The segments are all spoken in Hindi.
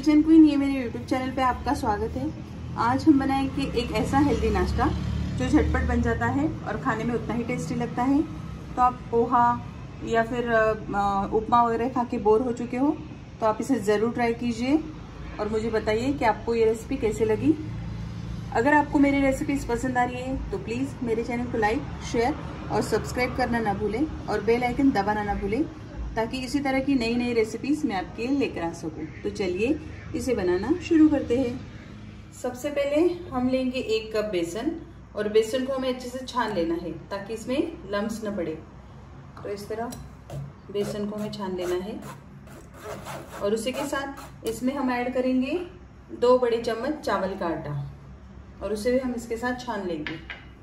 किचन क्वीन, ये मेरे यूट्यूब चैनल पे आपका स्वागत है। आज हम बनाएंगे एक ऐसा हेल्दी नाश्ता जो झटपट बन जाता है और खाने में उतना ही टेस्टी लगता है। तो आप पोहा या फिर उपमा वगैरह खा के बोर हो चुके हो तो आप इसे ज़रूर ट्राई कीजिए और मुझे बताइए कि आपको ये रेसिपी कैसे लगी। अगर आपको मेरी रेसिपीज पसंद आ रही है तो प्लीज़ मेरे चैनल को लाइक, शेयर और सब्सक्राइब करना ना भूलें और बेल आइकन दबाना ना भूलें ताकि इसी तरह की नई नई रेसिपीज मैं आपके लिए लेकर आ सकूं। तो चलिए इसे बनाना शुरू करते हैं। सबसे पहले हम लेंगे 1 कप बेसन और बेसन को हमें अच्छे से छान लेना है ताकि इसमें लम्स न पड़े। तो इस तरह बेसन को हमें छान लेना है और उसी के साथ इसमें हम ऐड करेंगे 2 बड़े चम्मच चावल का आटा और उसे भी हम इसके साथ छान लेंगे।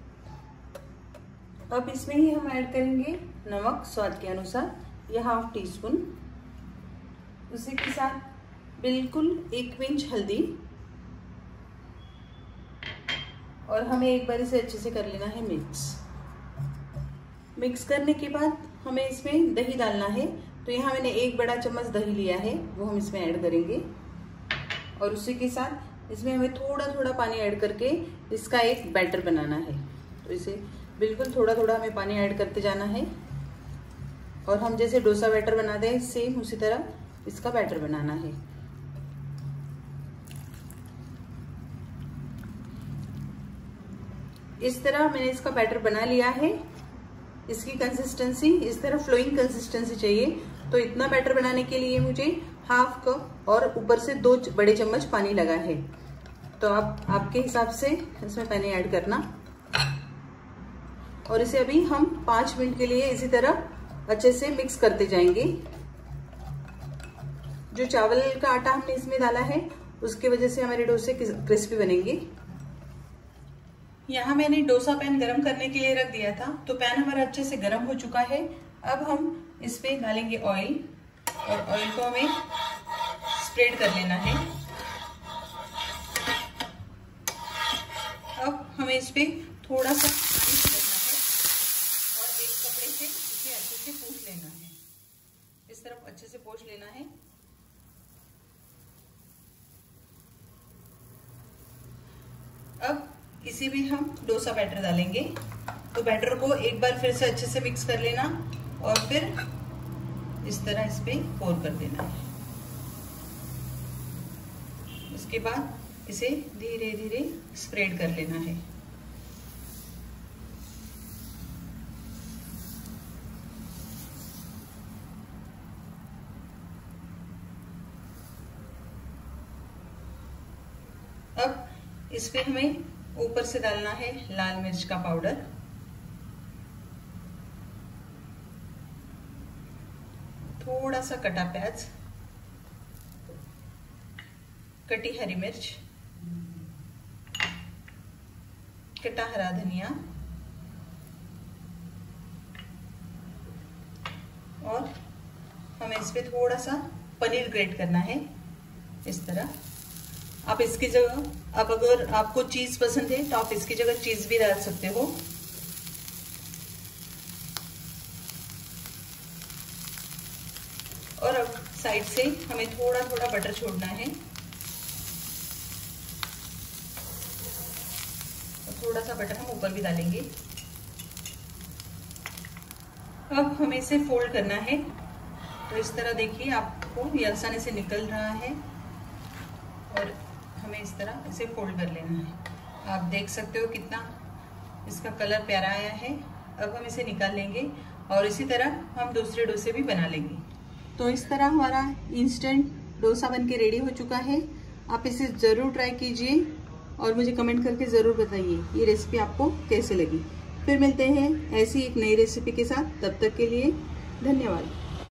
अब इसमें ही हम ऐड करेंगे नमक स्वाद के अनुसार या 1/2 टीस्पून। उसी के साथ बिल्कुल 1 पिंच हल्दी और हमें एक बार इसे अच्छे से कर लेना है मिक्स करने के बाद हमें इसमें दही डालना है। तो यहाँ मैंने 1 बड़ा चम्मच दही लिया है, वो हम इसमें ऐड करेंगे और उसी के साथ इसमें हमें थोड़ा थोड़ा पानी ऐड करके इसका एक बैटर बनाना है। तो इसे बिल्कुल थोड़ा थोड़ा हमें पानी ऐड करते जाना है और हम जैसे डोसा बैटर बनाते हैं सेम उसी तरह इसका बैटर बनाना है। इस तरह मैंने इसका बैटर बना लिया है। इसकी कंसिस्टेंसी इस तरह फ्लोइंग कंसिस्टेंसी चाहिए। तो इतना बैटर बनाने के लिए मुझे 1/2 कप और ऊपर से 2 बड़े चम्मच पानी लगा है। तो आप आपके हिसाब से इसमें पानी ऐड करना और इसे अभी हम 5 मिनट के लिए इसी तरह अच्छे से मिक्स करते जाएंगे। जो चावल का आटा हमने इसमें डाला है उसकी वजह से हमारे डोसे क्रिस्पी बनेंगे। यहाँ मैंने डोसा पैन गरम करने के लिए रख दिया था। तो पैन हमारा अच्छे से गरम हो चुका है। अब हम इस पे डालेंगे ऑयल और ऑयल को हमें स्प्रेड कर लेना है। अब हमें इस पे थोड़ा सा पानी छिड़कना है और एक कपड़े से इसे अच्छे से पोंछ लेना है। इस तरफ अच्छे से पोंछ लेना है। अब इसी में हम डोसा बैटर डालेंगे। तो बैटर को एक बार फिर से अच्छे से मिक्स कर लेना और फिर इस तरह इस पे पोर कर देना है। उसके बाद इसे धीरे धीरे स्प्रेड कर लेना है। अब इस पे हमें ऊपर से डालना है लाल मिर्च का पाउडर, थोड़ा सा कटा प्याज, कटी हरी मिर्च, कटा हरा धनिया और हमें इस पे थोड़ा सा पनीर ग्रेट करना है। इस तरह आप इसकी जगह, अब अगर आपको चीज पसंद है तो आप इसकी जगह चीज भी डाल सकते हो। और अब साइड से हमें थोड़ा थोड़ा बटर छोड़ना है और थोड़ा सा बटर हम ऊपर भी डालेंगे। अब हमें इसे फोल्ड करना है। तो इस तरह देखिए आपको ये आसानी से निकल रहा है और हमें इस तरह इसे फोल्ड कर लेना है। आप देख सकते हो कितना इसका कलर प्यारा आया है। अब हम इसे निकाल लेंगे और इसी तरह हम दूसरे डोसे भी बना लेंगे। तो इस तरह हमारा इंस्टेंट डोसा बनके रेडी हो चुका है। आप इसे ज़रूर ट्राई कीजिए और मुझे कमेंट करके ज़रूर बताइए ये रेसिपी आपको कैसे लगी। फिर मिलते हैं ऐसी एक नई रेसिपी के साथ। तब तक के लिए धन्यवाद।